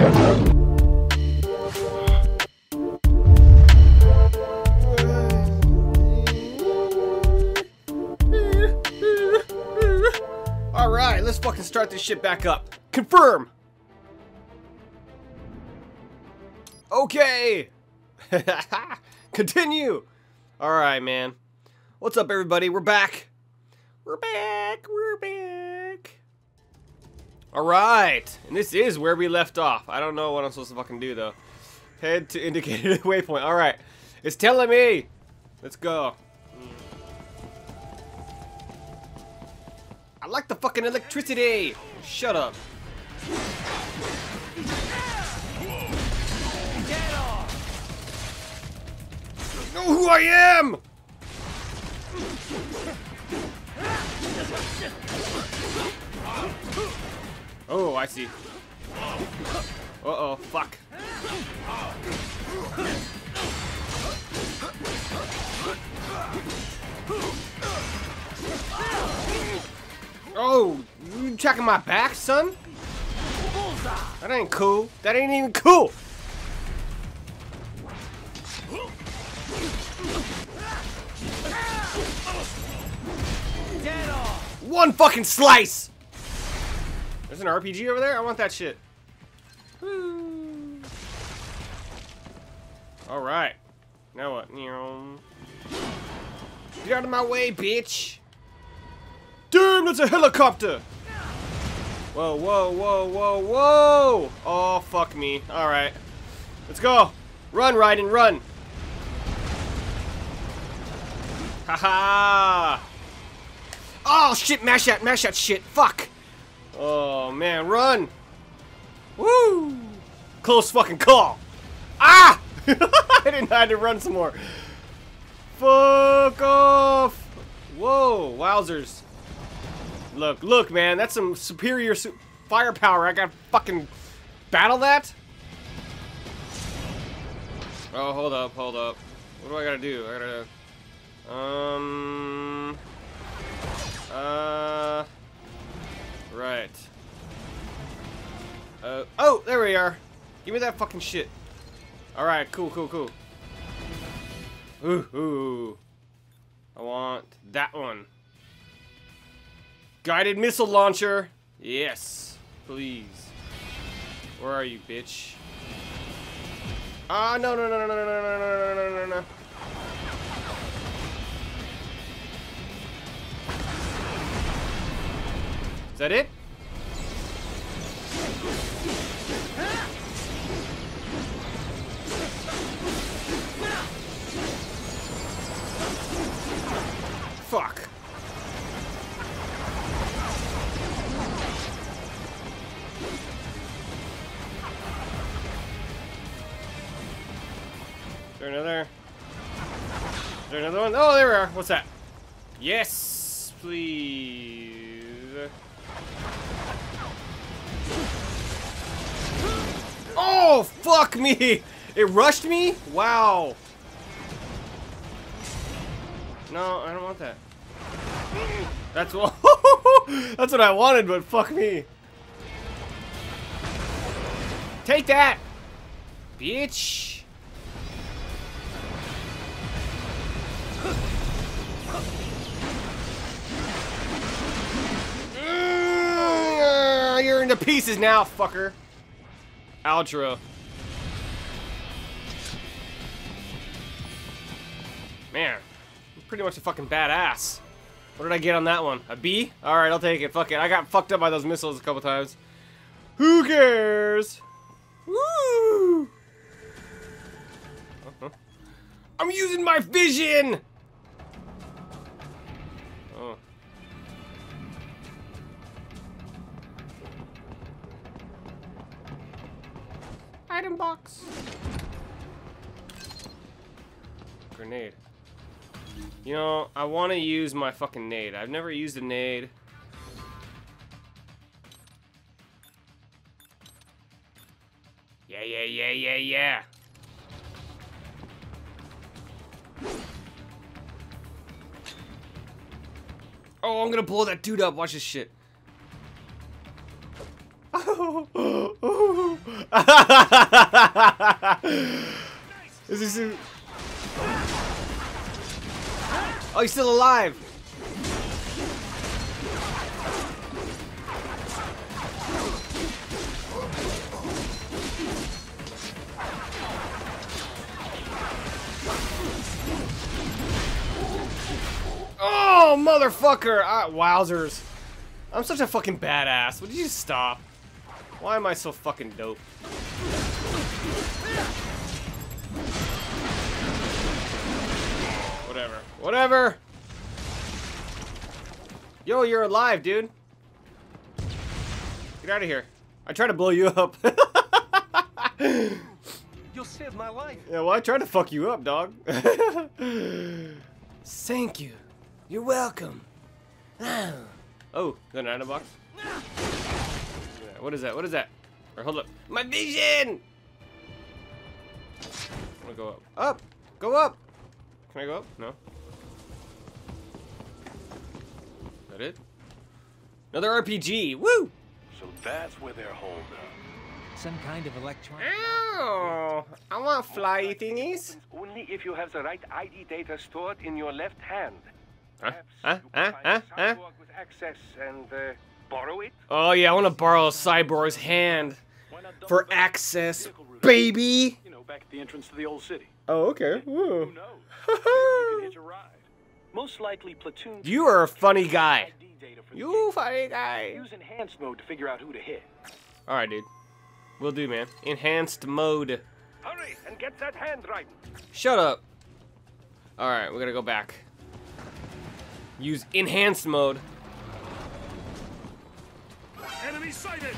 Alright, let's fucking start this shit back up. Confirm! Okay! Continue! Alright, man. What's up, everybody? We're back! We're back! We're back! Alright! And this is where we left off. I don't know what I'm supposed to fucking do, though. Head to indicated waypoint. Alright. It's telling me! Let's go. I like the fucking electricity! Shut up. You know who I am! Oh, I see. Uh-oh, fuck. Oh, you checking my back, son? That ain't cool. That ain't even cool. One fucking slice. There's an RPG over there. I want that shit. All right. Now what? Get out of my way, bitch. Damn, that's a helicopter! Whoa, whoa, whoa, whoa, whoa! Oh, fuck me. Alright. Let's go! Run, Raiden, run! Haha! Oh, shit, mash that shit. Fuck! Oh, man, run! Woo! Close fucking call! Ah! I didn't have to run some more. Fuck off! Whoa, wowzers. Look, man, that's some superior firepower. I gotta fucking battle that? Oh, hold up. What do I gotta do? I gotta, right. Oh, there we are. Give me that fucking shit. Alright, cool. Ooh. I want that one. Guided missile launcher. Yes, please. Where are you, bitch? Ah, no. Is that it? Fuck. Is there another one? Oh, there we are. What's that? Yes, please. Oh, fuck me. It rushed me? Wow. No, I don't want that. That's what that's what I wanted, but fuck me. Take that, bitch. You're into pieces now, fucker. Outro. Man, I'm pretty much a fucking badass. What did I get on that one? A B? Alright, I'll take it. Fuck it. I got fucked up by those missiles a couple times. Who cares? Woo! I'm using my vision! Oh. Item box. Grenade. You know, I want to use my fucking nade. I've never used a nade. Yeah. Oh, I'm gonna blow that dude up. Watch this shit. Is he still... Oh, he's still alive. Oh, motherfucker! Wowzers. I'm such a fucking badass. Would you just stop? Why am I so fucking dope? Whatever. Whatever! Yo, you're alive, dude. Get out of here. I tried to blow you up. You'll save my life. Yeah, well, I tried to fuck you up, dog. Thank you. You're welcome. Oh, is that an item box? Yeah, what is that? What is that? Or hold up. My vision! I'm gonna go up. Up! Go up! Can I go up? No. Is that it? Another RPG! Woo! So that's where they're holed up. Some kind of electronic. Ow! I want flyy thingies. Only if you have the right ID data stored in your left hand. Perhaps Huh? you can find a cyborg with access and borrow it. Oh yeah, I want to borrow a cyborg's hand for access, baby. You know, back at the entrance to the old city. Oh, okay. Woo. Who knows? Maybe you can hitch a ride. Most likely, platoon. You are a funny guy. ID data for the You game. funny guy. Use enhanced mode to figure out who to hit. All right, dude. Will do, man. Enhanced mode. Hurry and get that hand right. Shut up. All right, we're gonna go back. Use enhanced mode. Enemy sighted.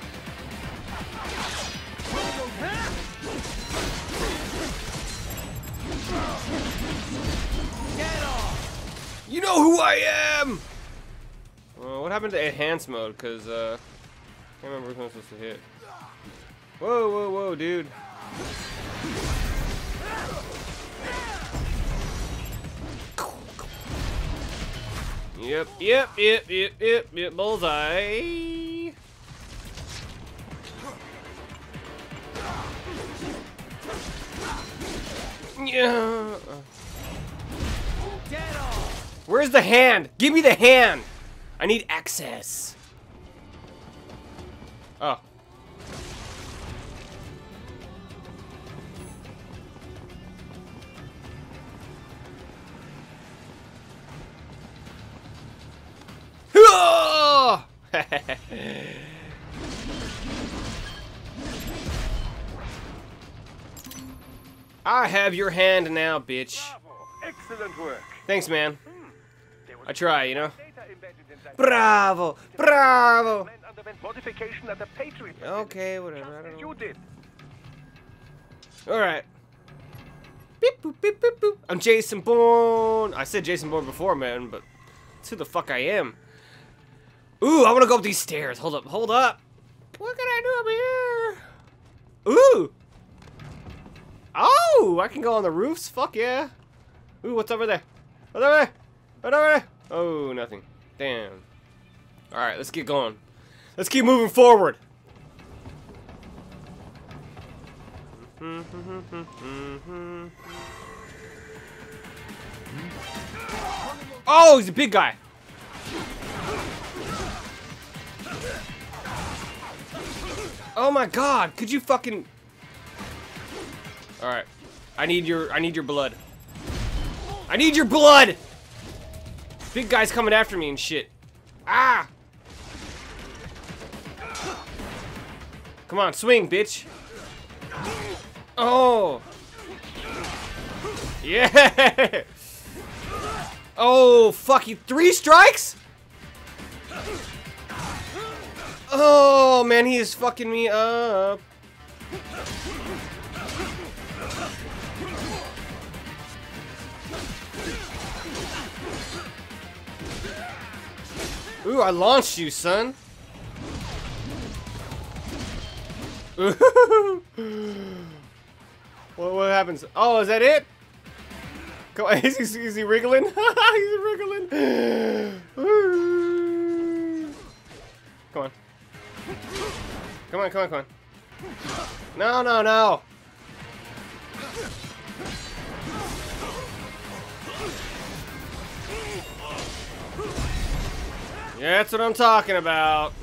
You know who I am. What happened to enhanced mode? Cause can't remember which one I'm supposed to hit. Whoa, whoa, whoa, dude. Yep, bullseye. Yeah. Where's the hand? Give me the hand. I need access. Oh. I have your hand now, bitch. Bravo. Excellent work. Thanks, man. There was I try, you know. data embedded in that Bravo, bravo. man underwent modification at the Patriot. Okay, whatever. I Just don't as know. you did. All right. Beep boop beep boop boop. I'm Jason Bourne. I said Jason Bourne before, man, but that's who the fuck I am. Ooh, I want to go up these stairs. Hold up, hold up. What can I do up here? Ooh. Oh, I can go on the roofs. Fuck yeah. Ooh, what's over there? What's over there? What's over there? Oh, nothing. Damn. All right, let's get going. Let's keep moving forward. Oh, he's a big guy. Oh my god, could you fucking... All right. I need your blood. I need your blood. Big guy's coming after me and shit. Ah! Come on, swing, bitch. Oh. Yeah. Oh, fuck you. 3 strikes? Oh, man, he is fucking me up. Ooh, I launched you, son. What happens? Oh, is that it? Come on, is he wriggling? He's wriggling. Come on. Come on, come on, come on. No, no, no. Yeah, that's what I'm talking about.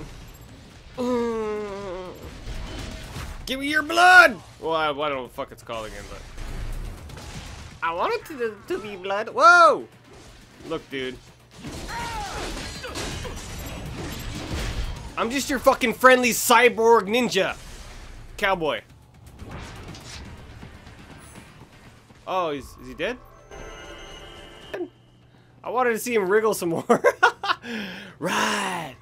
Give me your blood! Well, I don't know what the fuck it's called again, but... I want it to be blood. Whoa! Look, dude. I'm just your fucking friendly cyborg ninja. Cowboy. Oh, is he dead? I wanted to see him wriggle some more. Right.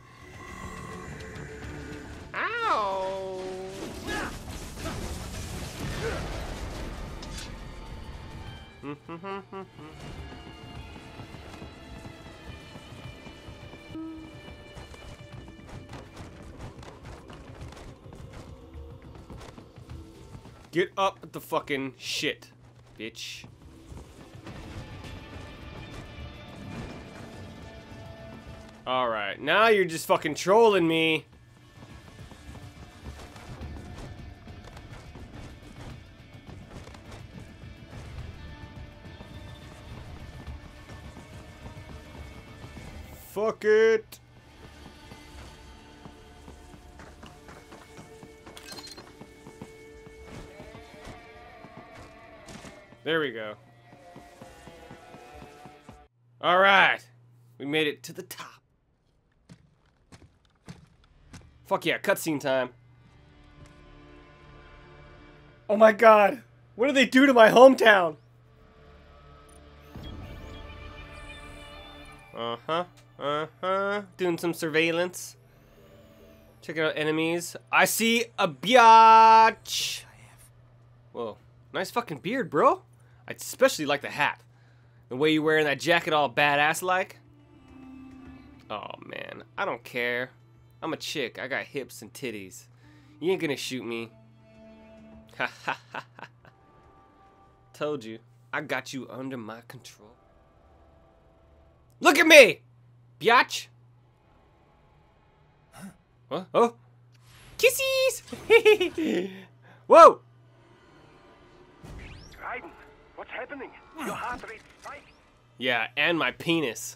Ow. Get up at the fucking shit, bitch. Alright, now you're just fucking trolling me. Fuck it. There we go. All right. We made it to the top. Fuck yeah, cutscene time. Oh my god. What did they do to my hometown? Uh-huh. Uh-huh. Doing some surveillance. Checking out enemies. I see a biatch. Whoa. Nice fucking beard, bro. I especially like the hat. The way you wearing that jacket all badass like. Oh man, I don't care. I'm a chick. I got hips and titties. You ain't gonna shoot me. Ha ha ha ha. Told you. I got you under my control. Look at me! Biatch! Huh? What? Oh! Kissies! Whoa! Raiden, what's happening? Your heart rate spiked. Yeah, and my penis.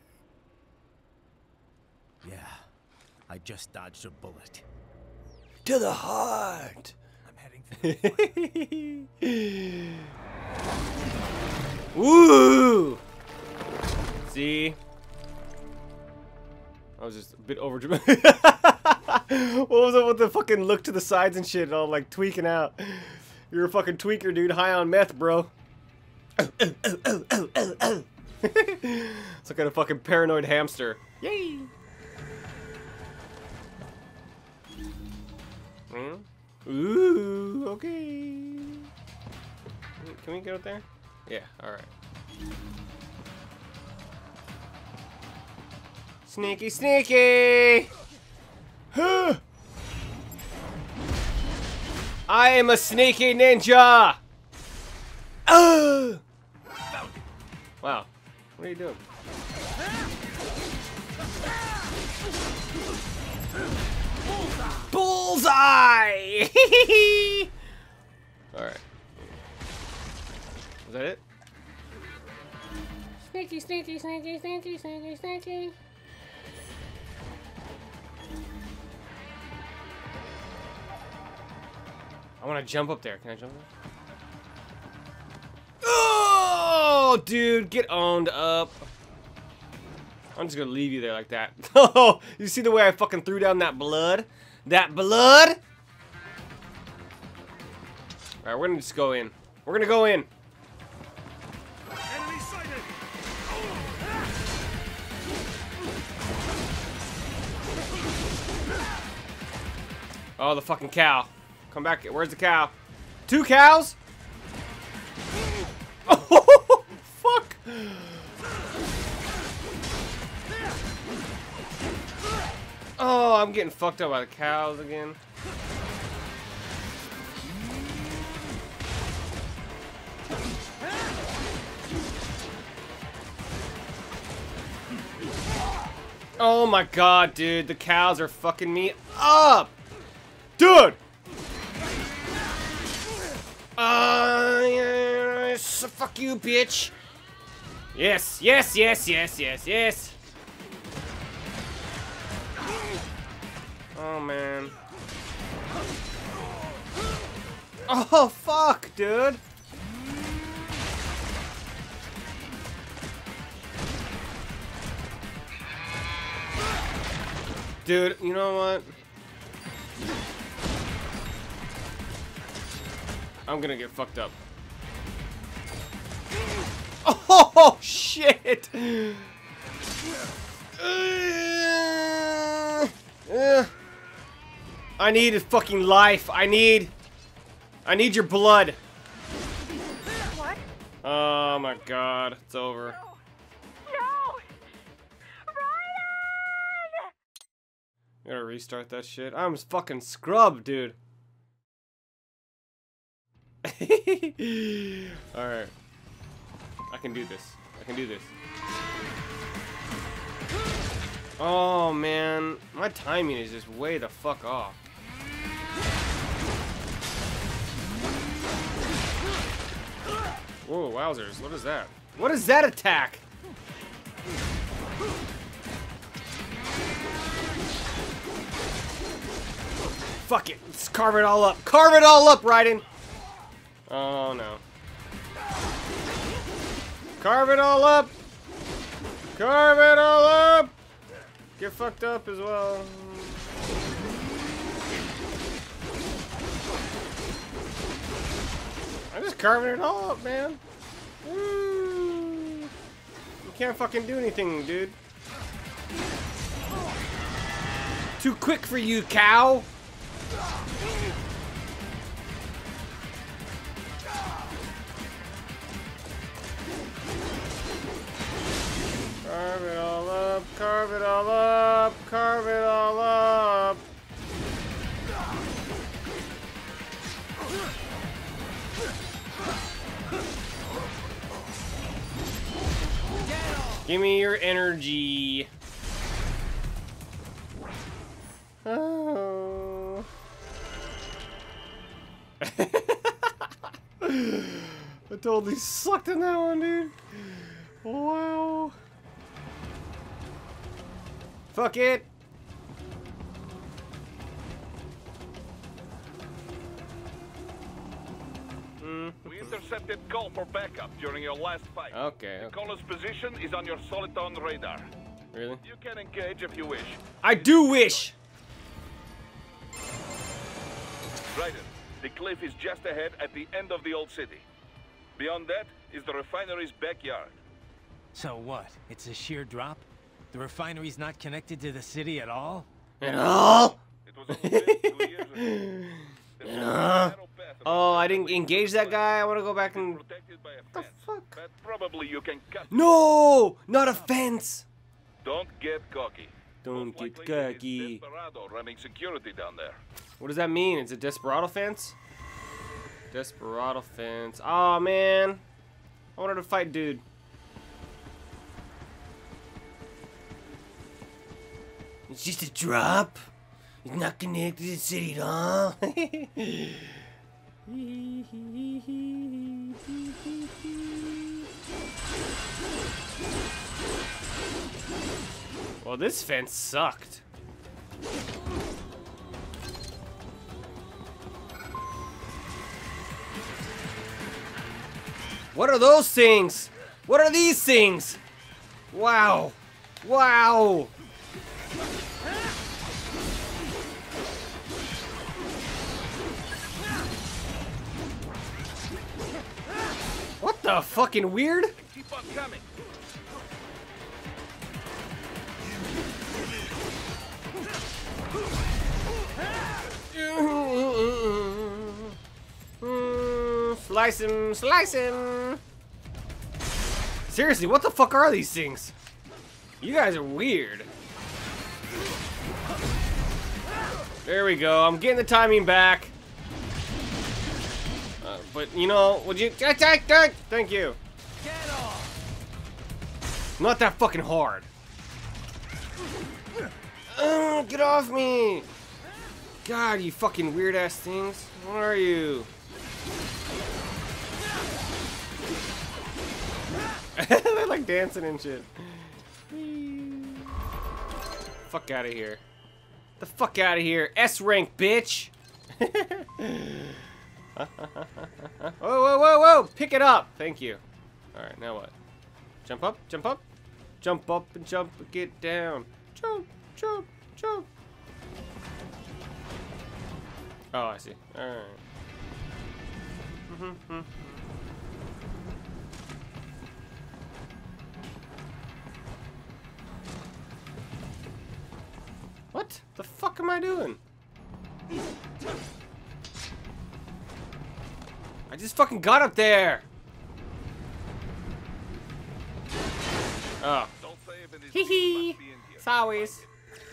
Yeah, I just dodged a bullet. To the heart! I'm heading for the Woo! See? I was just a bit over. What was up with the fucking look to the sides and shit, all like tweaking out? You're a fucking tweaker, dude. High on meth, bro. Some kind of fucking paranoid hamster. Yay! Ooh, okay. Can we get up there? Yeah, alright. Sneaky, sneaky! I am a sneaky ninja! Wow. What are you doing? Bullseye! Alright. Was that it? Sneaky, sneaky, sneaky, sneaky, sneaky, sneaky. I want to jump up there. Can I jump there? Oh, dude, get owned up. I'm just gonna leave you there like that. Oh, you see the way I fucking threw down that blood? That blood? Alright, we're gonna just go in. We're gonna go in. Enemy sighted. Oh, the fucking cow. Come back. Where's the cow? 2 cows? Oh, fuck. Oh, I'm getting fucked up by the cows again. Oh my god, dude. The cows are fucking me up. Dude! So fuck you, bitch. Yes, yes, yes, yes, yes, yes. Oh, man. Oh, fuck, dude. Dude, you know what? I'm gonna get fucked up. Oh, shit! I need a fucking life. I need your blood. What? Oh my god, it's over. No! Ryan! Gotta restart that shit. I'm fucking scrubbed, dude. Alright. I can do this. I can do this. Oh man, my timing is just way the fuck off. Whoa, wowzers, what is that? What is that attack? Fuck it, let's carve it all up. Carve it all up, Raiden! Oh no. Carve it all up! Carve it all up! Get fucked up as well. I'm just carving it all up, man. Woo. You can't fucking do anything, dude. Too quick for you, cow! Carve it all up, carve it all up, carve it all up. Give me your energy. Oh. I totally sucked in that one, dude. Wow. Fuck it. We intercepted call for backup during your last fight. Okay. The caller's position is on your Soliton radar. Really? You can engage if you wish. I do wish. Raiden, the cliff is just ahead at the end of the old city. Beyond that is the refinery's backyard. So what? It's a sheer drop? The refinery's not connected to the city at all? At all? It was only built 2 years ago. There's a narrow path Oh, I about didn't engage that guy. I want to go back and. protected by a The fence. fuck? But probably you can cut. No, not a fence. Don't get cocky. Don't Most get likely it is cocky. Desperado running security down there. What does that mean? It's a Desperado fence? Desperado fence. Oh man, I wanted to fight dude. It's just a drop. It's not connected to the city at all. Well, this fence sucked. What are those things? What are these things? Wow. Wow. What the fucking weird? Keep on coming. Slice him, slice him. Seriously, what the fuck are these things? You guys are weird. There we go. I'm getting the timing back. But you know, would you? Thank you. Get off! Not that fucking hard. Get off me! God, you fucking weird ass things. Where are you? They're like dancing and shit. Fuck out of here. The fuck out of here. S rank, bitch. Whoa, whoa, whoa, whoa. Pick it up. Thank you. Alright, now what? Jump up, jump up. Jump up and jump and get down. Jump, jump, jump. Oh, I see. Alright. What the fuck am I doing? I just fucking got up there. Oh. Hee hee. Sowies.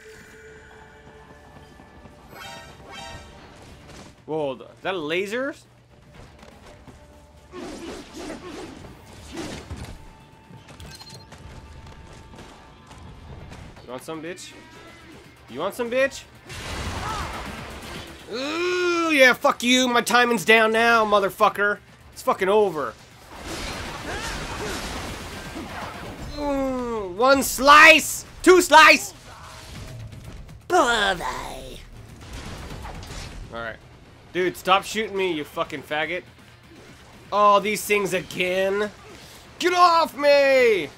Whoa, is that lasers? You want some, bitch? You want some, bitch? Ooh, yeah, fuck you. My timing's down now, motherfucker. It's fucking over. Ooh, 1 slice! 2 slice! Bye-bye. Alright. Dude, stop shooting me, you fucking faggot. Oh, these things again? Get off me!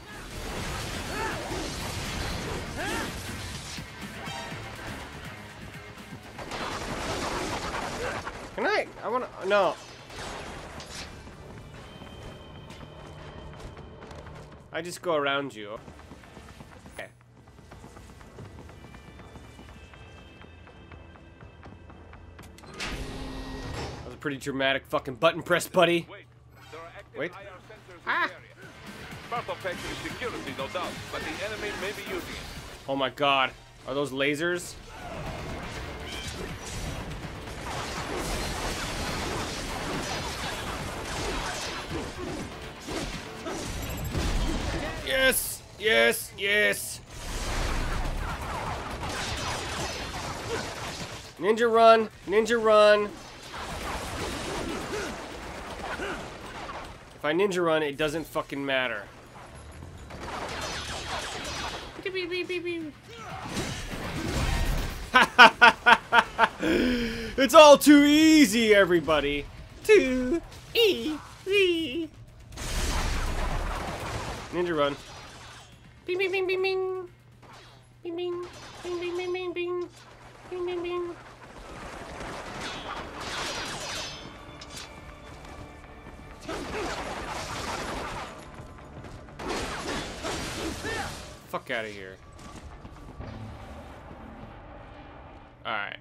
Can I wanna, no. I just go around you. Okay. That was a pretty dramatic fucking button press, buddy. Wait. There are active Wait. IR sensors in Ah. the area. Part of factory security, no doubt, but the enemy may be using it. Oh my god. Are those lasers? Yes! Yes! Yes! Ninja run! Ninja run! If I ninja run, it doesn't fucking matter. It's all too easy, everybody. Too easy. Ninja run. Bing bing bing bing bing. Bing bing bing bing bing bing bing. Bing bing bing. Fuck out of here. Alright.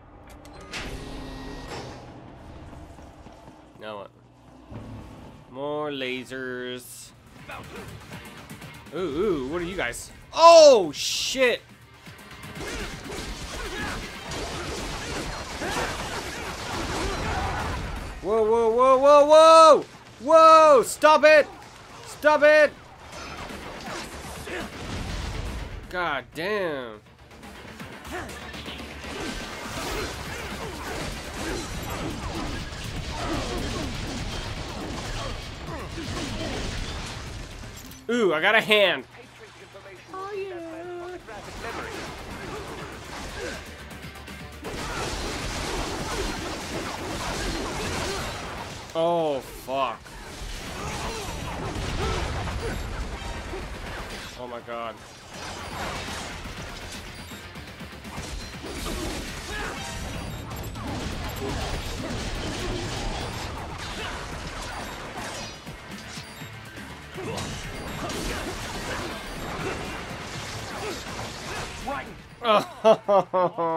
Now what? More lasers. Ooh, ooh, what are you guys? Oh, shit! Whoa, whoa, whoa, whoa, whoa! Whoa! Stop it! Stop it! God damn. Ooh, I got a hand. Oh, yeah. Oh, fuck. Oh my god. Right. Oh,